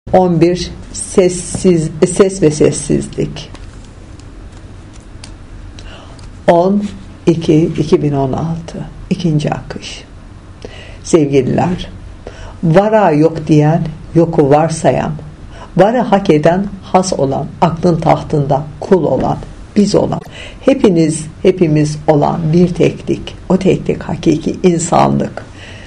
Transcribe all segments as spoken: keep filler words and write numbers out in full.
on bir sessiz ses ve sessizlik. on iki iki bin on altı ikinci akış. Sevgililer, vara yok diyen, yoku varsayan, varı hak eden, has olan, aklın tahtında kul olan, biz olan, hepiniz hepimiz olan bir teklik, o teklik hakiki insanlık.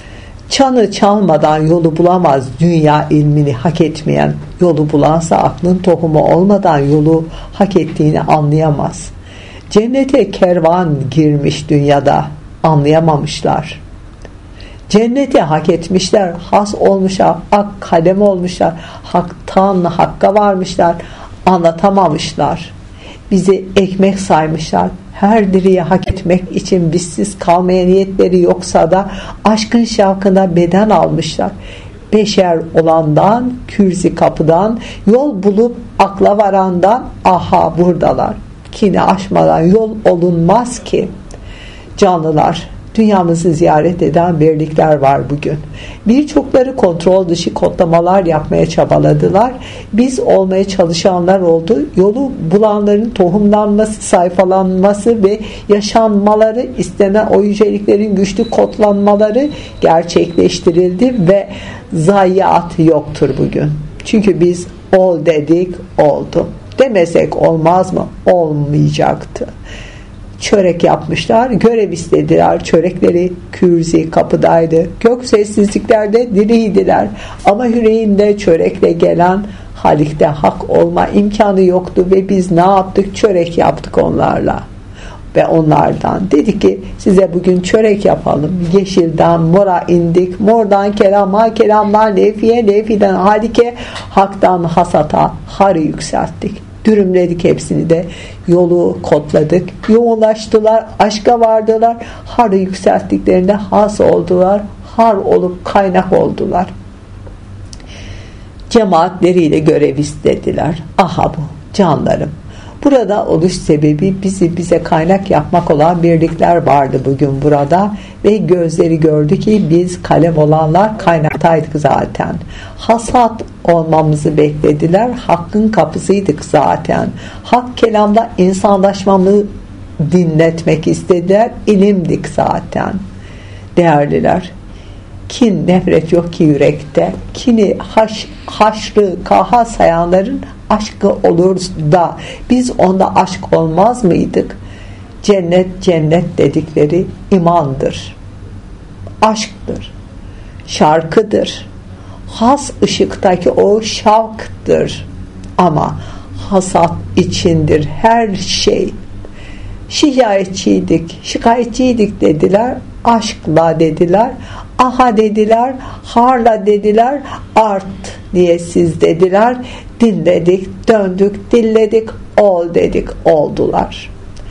Çanı çalmadan yolu bulamaz dünya ilmini hak etmeyen, yolu bulansa aklın tohumu olmadan yolu hak ettiğini anlayamaz. Cennete kervan girmiş dünyada, anlayamamışlar. Cenneti hak etmişler, has olmuşlar, ak kalem olmuşlar, haktan hakka varmışlar, anlatamamışlar. Bizi ekmek saymışlar. Her diriyi hak etmek için bizsiz kalmaya niyetleri yoksa da aşkın şavkına beden almışlar. Beşer olandan, kürsi kapıdan, yol bulup akla varandan, aha buradalar. Kini aşmadan yol olunmaz ki. Canlılar, dünyamızı ziyaret eden birlikler var bugün. Birçokları kontrol dışı kodlamalar yapmaya çabaladılar. Biz olmaya çalışanlar oldu. Yolu bulanların tohumlanması, sayfalanması ve yaşanmaları, istenen o yüceliklerin güçlü kodlanmaları gerçekleştirildi ve zayiat yoktur bugün. Çünkü biz ol dedik, oldu. Demesek olmaz mı? Olmayacaktı. Çörek yapmışlar, görev istediler, çörekleri kürzi kapıdaydı, gök sessizliklerde diriydiler ama yüreğinde çörekle gelen Halik'te hak olma imkanı yoktu ve biz ne yaptık? Çörek yaptık onlarla ve onlardan dedik ki size bugün çörek yapalım. Yeşilden mora indik, mordan kelama, kelamdan lefiye, lefiden Halik'e, haktan hasata harı yükselttik. Dürümledik hepsini de, yolu kodladık, yoğunlaştılar, aşka vardılar, harı yükselttiklerinde has oldular, har olup kaynak oldular. Cemaatleriyle görev istediler. Aha bu canlarım. Burada oluş sebebi bizi bize kaynak yapmak olan birlikler vardı bugün burada ve gözleri gördü ki biz kalem olanlar kaynaktaydık zaten. Hasat olmamızı beklediler. Hakkın kapısıydık zaten. Hak kelamda insanlaşmamı dinletmek istediler. İlimdik zaten. Değerliler, kin, nefret yok ki yürekte. Kini haş, haşrı, kaha sayanların aşkı olur da biz onda aşk olmaz mıydık? Cennet cennet dedikleri imandır, aşktır, şarkıdır, has ışıktaki o şavktır ama hasat içindir her şey. Şikayetçiydik, şikayetçiydik dediler, aşkla dediler, aha dediler, harla dediler, art diye siz dediler, dinledik, döndük, dilledik, ol dedik, oldular.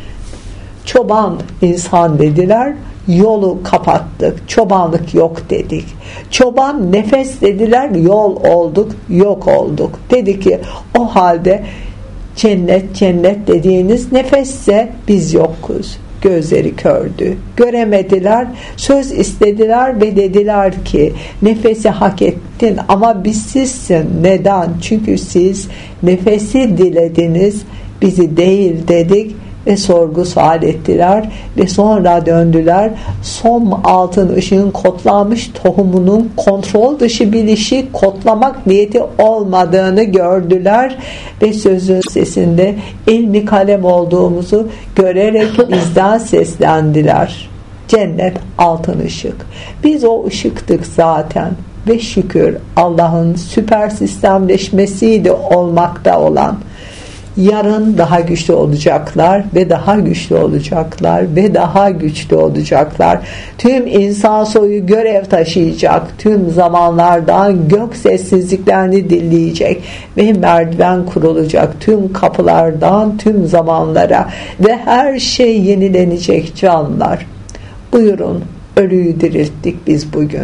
Çoban insan dediler, yolu kapattık, çobanlık yok dedik. Çoban nefes dediler, yol olduk, yok olduk. Dedi ki o halde cennet cennet dediğiniz nefesse biz yokuz. Gözleri kördü, göremediler, söz istediler ve dediler ki nefesi hak ettin ama biz sizsin. Neden? Çünkü siz nefesi dilediniz, bizi değil dedik ve sorgu sual ettiler ve sonra döndüler. Som altın ışığın kodlanmış tohumunun kontrol dışı bilişi kodlamak niyeti olmadığını gördüler ve sözün sesinde ilmi kalem olduğumuzu görerek bizden seslendiler. Cennet altın ışık. Biz o ışıktık zaten ve şükür Allah'ın süper sistemleşmesiydi olmakta olan. Yarın daha güçlü olacaklar ve daha güçlü olacaklar ve daha güçlü olacaklar. Tüm insan soyu görev taşıyacak. Tüm zamanlardan gök sessizliklerini dinleyecek ve merdiven kurulacak. Tüm kapılardan tüm zamanlara ve her şey yenilenecek canlar. Buyurun, ölüyü dirilttik biz bugün.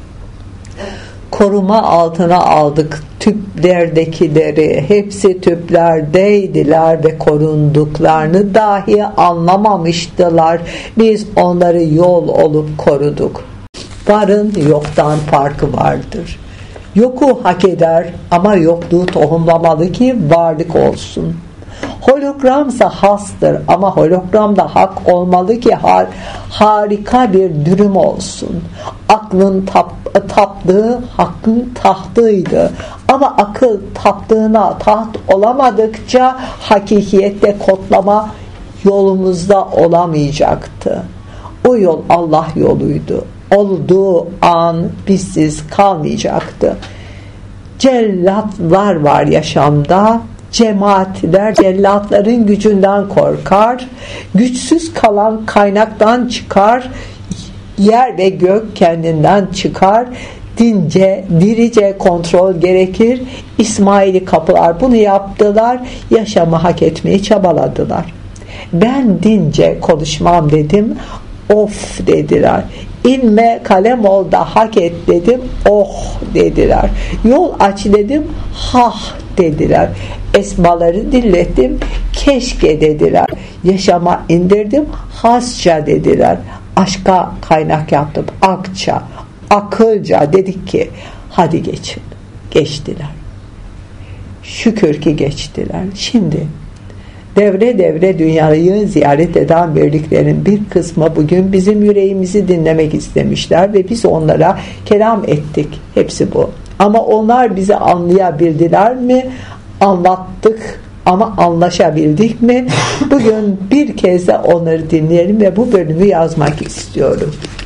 Koruma altına aldık tüplerdekileri, hepsi tüplerdeydiler ve korunduklarını dahi anlamamıştılar. Biz onları yol olup koruduk. Varın yoktan farkı vardır. Yoku hak eder ama yokluğu tohumlamalı ki varlık olsun. Hologramsa hastır ama hologram da hak olmalı ki har, harika bir dürüm olsun. Aklın tap, taptığı hakkın tahtıydı ama akıl taptığına taht olamadıkça hakikiyette kodlama yolumuzda olamayacaktı. O yol Allah yoluydu. Olduğu an bizsiz kalmayacaktı. Cellatlar var yaşamda. Cemaatler cellatların gücünden korkar. Güçsüz kalan kaynaktan çıkar. Yer ve gök kendinden çıkar. Dince, dirice kontrol gerekir. İsmaili kapılar bunu yaptılar. Yaşamı hak etmeyi çabaladılar. Ben dince konuşmam dedim. Of dediler. İnme kalem ol da hak et dedim. Oh dediler. Yol aç dedim. Hah dediler. Esmaları dinlettim. Keşke dediler. Yaşama indirdim. Hasça dediler. Aşka kaynak yaptım. Akça, akılca dedik ki hadi geçin. Geçtiler. Şükür ki geçtiler. Şimdi devre devre dünyayı ziyaret eden birliklerin bir kısmı bugün bizim yüreğimizi dinlemek istemişler ve biz onlara kelam ettik. Hepsi bu. Ama onlar bizi anlayabildiler mi? Anlattık ama anlaşabildik mi? Bugün bir kez de onları dinleyelim ve bu bölümü yazmak istiyorum.